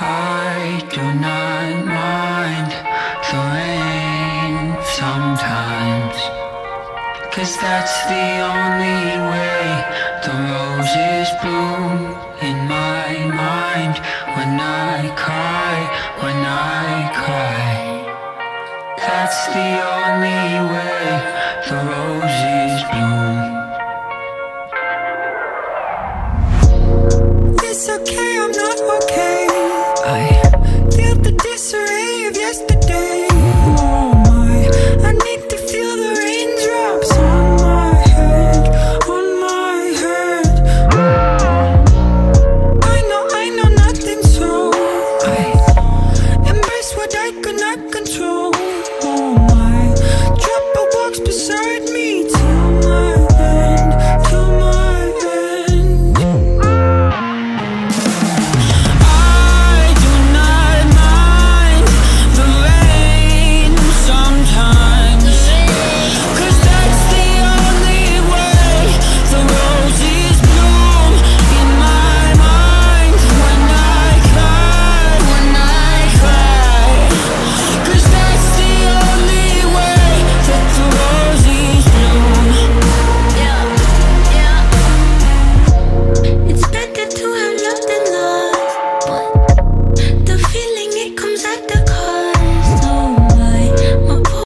I do not mind the rain sometimes, 'cause that's the only way the roses bloom in my mind. When I cry, when I cry, that's the only way the roses bloom.